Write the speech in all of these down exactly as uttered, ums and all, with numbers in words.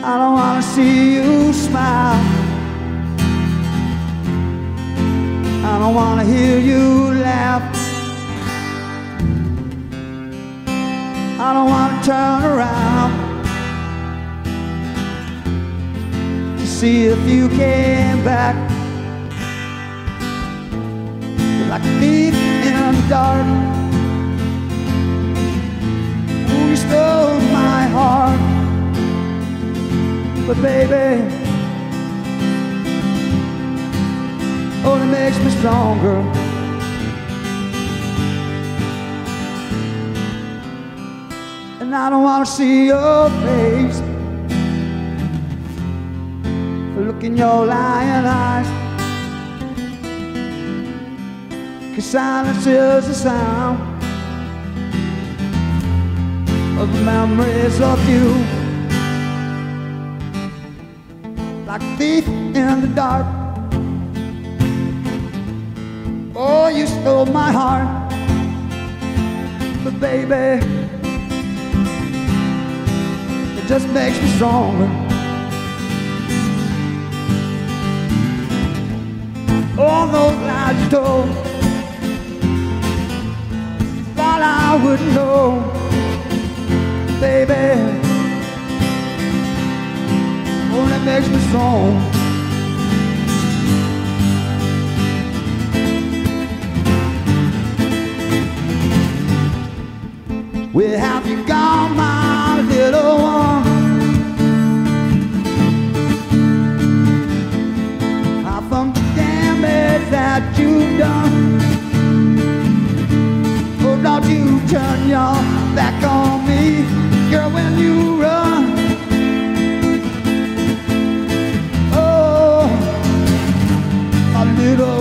I don't wanna see you smile. I don't wanna hear you laugh. I don't wanna turn around to see if you came back. Like a thief in the dark. Oh, you stole my heart. But baby, only makes me stronger. And I don't want to see your face, look in your lying eyes, 'cause silence is the sound of the memories of you. Like a thief in the dark. Oh, you stole my heart. But baby, it just makes me stronger. All those lies you told, thought I wouldn't know. Baby, only makes me strong. Where have you gone, my little one? How from the damage that you've done? Oh, don't you turn your back on me, girl, when you run. Little,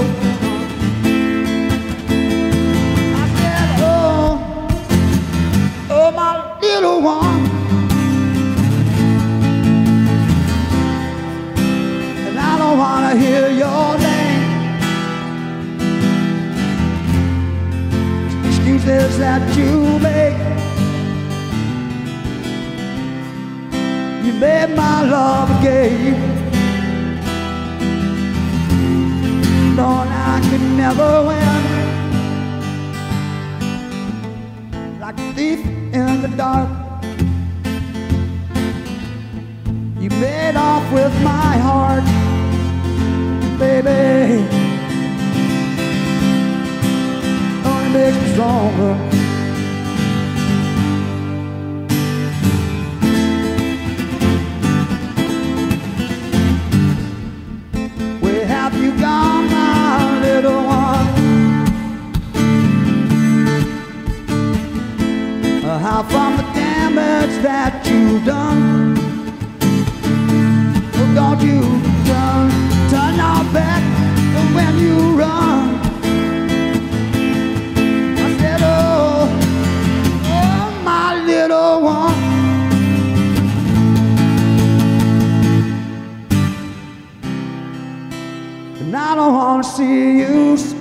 I said, oh, oh, my little one. And I don't want to hear your name. Excuses that you make, you made my love a game. Thought I could never win. Like a thief in the dark, you made off with my heart. Baby, only makes me stronger. Where have you gone, little one? How from the damage that you've done? Oh, don't you turn, turn your back when you run. I said, oh, oh, my little one. And I don't want to see you